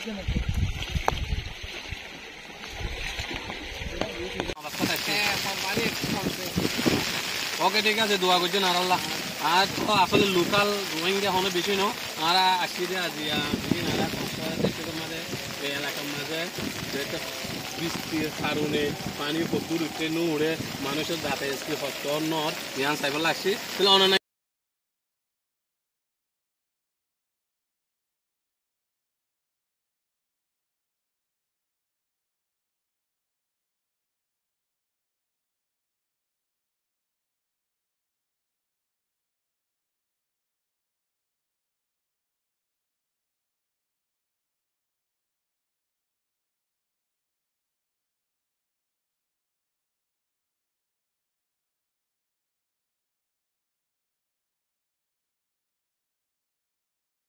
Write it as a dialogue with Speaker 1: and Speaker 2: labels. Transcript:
Speaker 1: ওকে ঠিক আছে দোয়া করছেন আর আল্লাহ আর তো আসলে লোকাল রোহিঙ্গা হলে বেশি নো আর আসি দিয়ে আজি দেশের মাঝে এই এলাকার মাঝে বৃষ্টির কারণে পানি প্রচুর উঠে নো উড়ে মানুষের ধাতে হস্ত নর জ্ঞান চাইবার লাগছি তাহলে অন্য